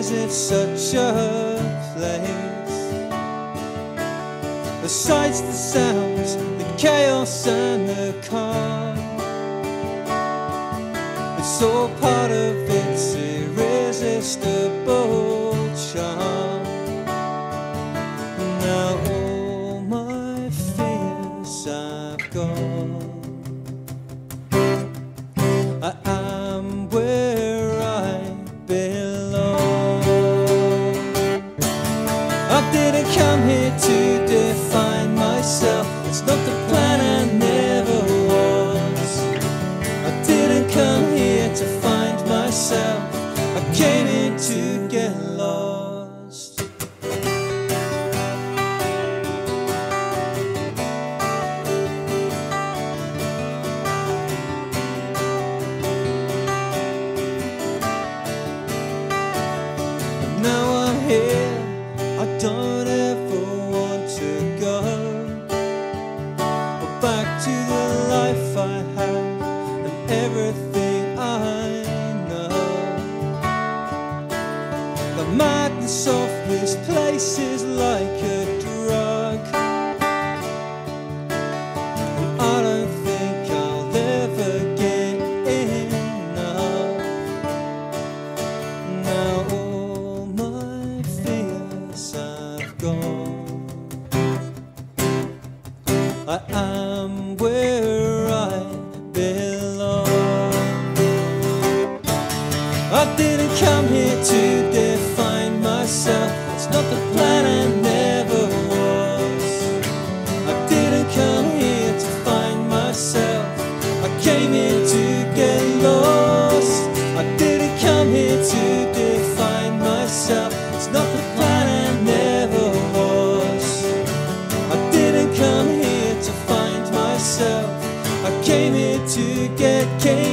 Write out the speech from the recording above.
is it such a place? The sights, the sounds, the chaos and the calm, it's all part of its irresistible charm. Now all my fears I've gone, I am where I belong. I didn't come here to define myself, it's not the plan, I never was. I didn't come here to find myself, I came here to get lost. Now I'm here, I don't ever want to go back to the life I had and everything I know. The madness of this place is like a drug, and I don't think I'll ever get enough. Now all my fears I've gone, I am where I belong. I didn't come here to define myself, it's not the plan, I never was. I didn't come here to find myself, I came here to get lost. I didn't come here to define myself, it's not the plan, I never was. I didn't come here to find myself, I came here to get